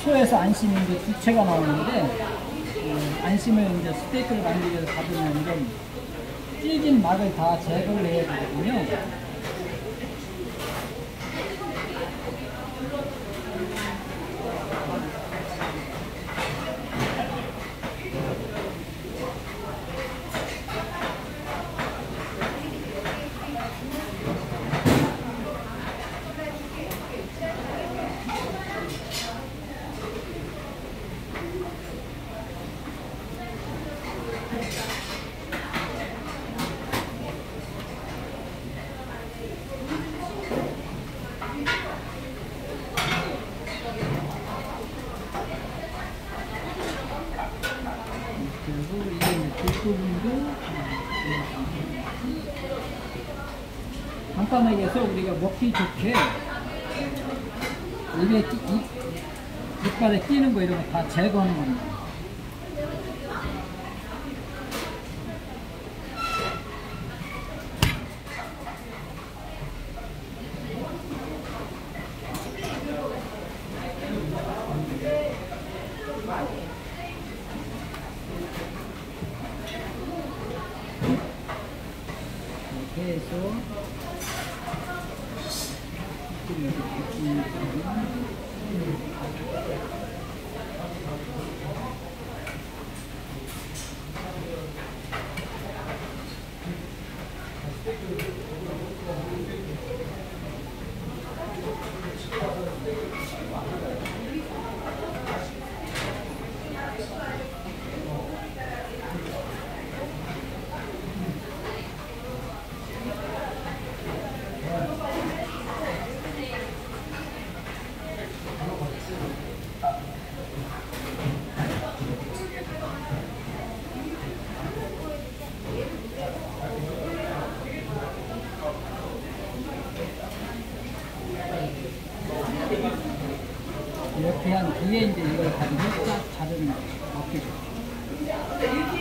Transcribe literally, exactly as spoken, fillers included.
소에서 안심이 이제 두 채가 나오는데, 어, 안심을 이제 스테이크를 만들기 위해서 받으면 이런 찔긴 막을 다 제거를 해야 되거든요. 그리고 이게 뒷부분도 간단하게 해서 우리가 먹기 좋게 입에 끼, 입, 이빨에 끼는 거 이런 거 다 제거하는 겁니다. 이렇게 해서 이렇게 한 뒤에 이제 이걸 가지고 딱 자르는 거예요. 먹기 좋게.